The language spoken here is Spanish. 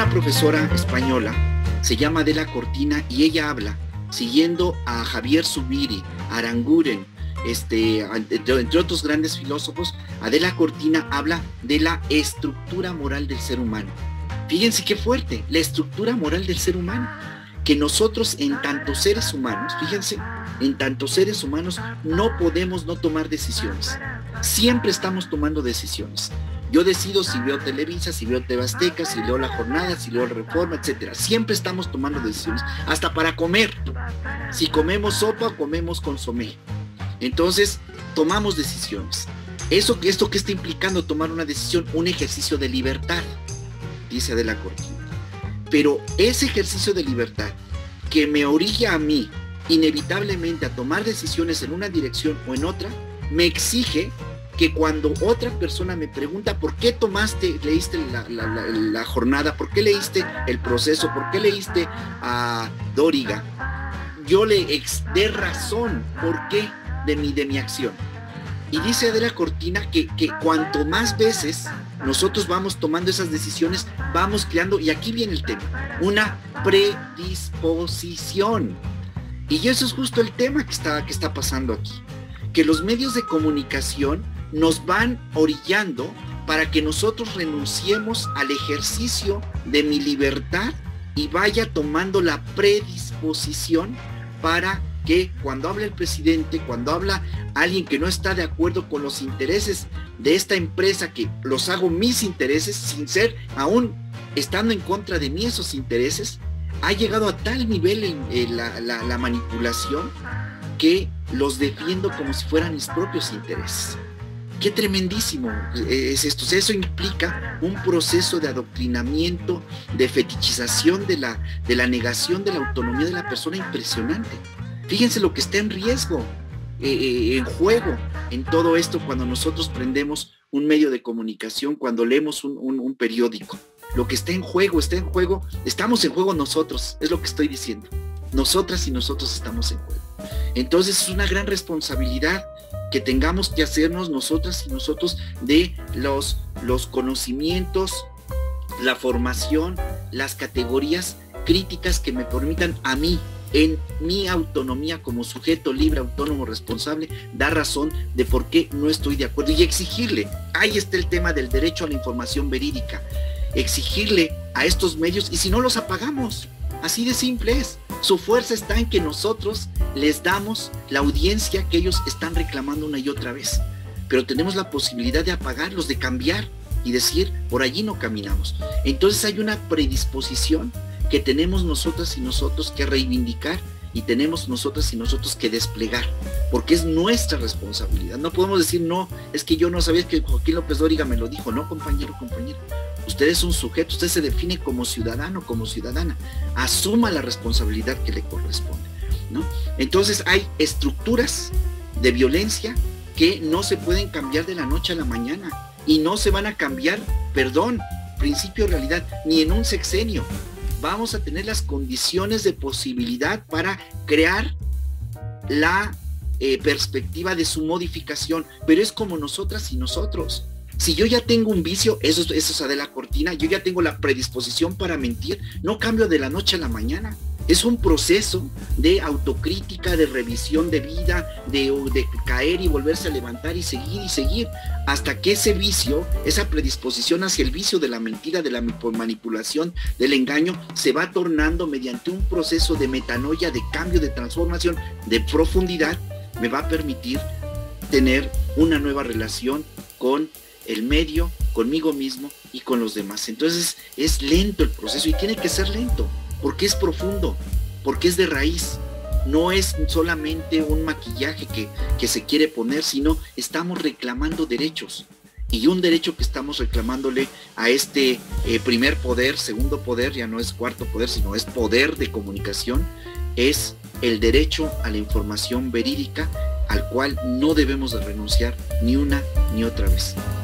una profesora española, se llama Adela Cortina, y ella habla, siguiendo a Javier Zubiri, Aranguren, entre otros grandes filósofos. Adela Cortina habla de la estructura moral del ser humano. Fíjense qué fuerte, la estructura moral del ser humano, que nosotros en tantos seres humanos, fíjense, en tantos seres humanos no podemos no tomar decisiones. Siempre estamos tomando decisiones. Yo decido si veo Televisa, si veo TV Azteca, si leo La Jornada, si leo Reforma, etcétera. Siempre estamos tomando decisiones, hasta para comer. Si comemos sopa o comemos consomé. Entonces, tomamos decisiones. Esto que está implicando tomar una decisión, un ejercicio de libertad, dice Adela Cortina. Pero ese ejercicio de libertad que me orilla a mí inevitablemente a tomar decisiones en una dirección o en otra, me exige que cuando otra persona me pregunta ¿por qué leíste la jornada? ¿Por qué leíste El Proceso? ¿Por qué leíste a Dóriga? Yo le dé razón por qué de mi acción. Y dice Adela Cortina que cuanto más veces nosotros vamos tomando esas decisiones, vamos creando, y aquí viene el tema, una predisposición. Y eso es justo el tema que está pasando aquí, que los medios de comunicación nos van orillando para que nosotros renunciemos al ejercicio de mi libertad y vaya tomando la predisposición para que cuando habla el presidente, cuando habla alguien que no está de acuerdo con los intereses de esta empresa, que los hago mis intereses, sin ser, aún estando en contra de mí esos intereses, ha llegado a tal nivel la manipulación que los defiendo como si fueran mis propios intereses. Qué tremendísimo es esto. O sea, eso implica un proceso de adoctrinamiento, de fetichización de la negación de la autonomía de la persona impresionante. Fíjense lo que está en riesgo, en juego, en todo esto cuando nosotros prendemos un medio de comunicación, cuando leemos un periódico. Lo que está en juego, estamos en juego nosotros, es lo que estoy diciendo. Nosotras y nosotros estamos en juego. Entonces es una gran responsabilidad que tengamos que hacernos nosotras y nosotros de los conocimientos, la formación, las categorías críticas que me permitan a mí, en mi autonomía como sujeto libre, autónomo, responsable, dar razón de por qué no estoy de acuerdo y exigirle. Ahí está el tema del derecho a la información verídica. Exigirle a estos medios, y si no los apagamos, así de simple es. Su fuerza está en que nosotros les damos la audiencia que ellos están reclamando una y otra vez, pero tenemos la posibilidad de apagarlos, de cambiar y decir, por allí no caminamos. Entonces hay una predisposición que tenemos nosotras y nosotros que reivindicar, y tenemos nosotras y nosotros que desplegar, porque es nuestra responsabilidad. No podemos decir, no, es que yo no sabía, que Joaquín López Dóriga me lo dijo. No, compañero, compañera, usted es un sujeto, usted se define como ciudadano, como ciudadana, asuma la responsabilidad que le corresponde, ¿no? Entonces hay estructuras de violencia que no se pueden cambiar de la noche a la mañana, y no se van a cambiar, principio de realidad, ni en un sexenio. Vamos a tener las condiciones de posibilidad para crear la perspectiva de su modificación, pero es como nosotras y nosotros. Si yo ya tengo un vicio, eso es Adela Cortina, yo ya tengo la predisposición para mentir, no cambio de la noche a la mañana. Es un proceso de autocrítica, de revisión de vida, de caer y volverse a levantar y seguir, hasta que ese vicio, esa predisposición hacia el vicio de la mentira, de la manipulación, del engaño, se va tornando mediante un proceso de metanoia, de cambio, de transformación, de profundidad, me va a permitir tener una nueva relación con el medio, conmigo mismo y con los demás. Entonces es lento el proceso, y tiene que ser lento, porque es profundo, porque es de raíz. No es solamente un maquillaje que se quiere poner, sino estamos reclamando derechos. Y un derecho que estamos reclamándole a este primer poder, segundo poder, ya no es cuarto poder, sino es poder de comunicación, es el derecho a la información verídica, al cual no debemos de renunciar ni una ni otra vez.